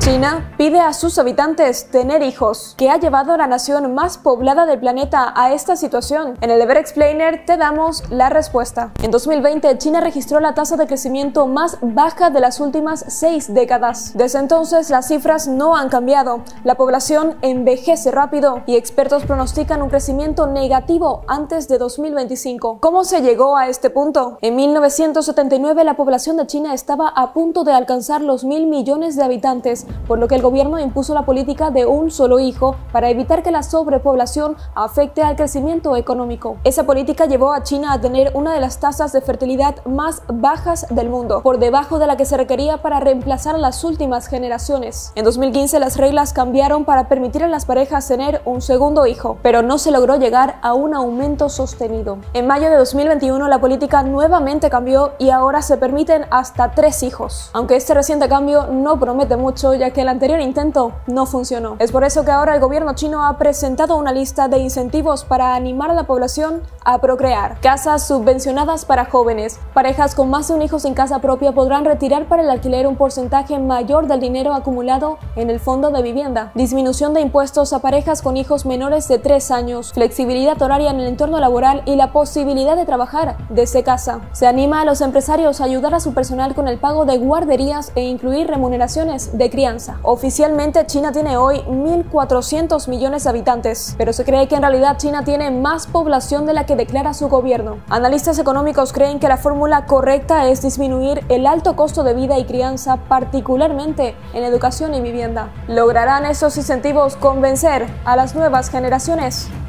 China pide a sus habitantes tener hijos. ¿Qué ha llevado a la nación más poblada del planeta a esta situación? En el Deber Explainer te damos la respuesta. En 2020, China registró la tasa de crecimiento más baja de las últimas 6 décadas. Desde entonces, las cifras no han cambiado. La población envejece rápido y expertos pronostican un crecimiento negativo antes de 2025. ¿Cómo se llegó a este punto? En 1979, la población de China estaba a punto de alcanzar los 1.000 millones de habitantes, por lo que el gobierno impuso la política de un solo hijo para evitar que la sobrepoblación afecte al crecimiento económico. Esa política llevó a China a tener una de las tasas de fertilidad más bajas del mundo, por debajo de la que se requería para reemplazar a las últimas generaciones. En 2015 las reglas cambiaron para permitir a las parejas tener un segundo hijo, pero no se logró llegar a un aumento sostenido. En mayo de 2021 la política nuevamente cambió y ahora se permiten hasta 3 hijos, aunque este reciente cambio no promete mucho, ya que el anterior intento no funcionó. Es por eso que ahora el gobierno chino ha presentado una lista de incentivos para animar a la población a procrear. Casas subvencionadas para jóvenes. Parejas con más de un hijo sin casa propia podrán retirar para el alquiler un porcentaje mayor del dinero acumulado en el fondo de vivienda. Disminución de impuestos a parejas con hijos menores de 3 años. Flexibilidad horaria en el entorno laboral y la posibilidad de trabajar desde casa. Se anima a los empresarios a ayudar a su personal con el pago de guarderías e incluir remuneraciones de crianza. Oficialmente China tiene hoy 1.400 millones de habitantes, pero se cree que en realidad China tiene más población de la que declara su gobierno. Analistas económicos creen que la fórmula correcta es disminuir el alto costo de vida y crianza, particularmente en educación y vivienda. ¿Lograrán esos incentivos convencer a las nuevas generaciones?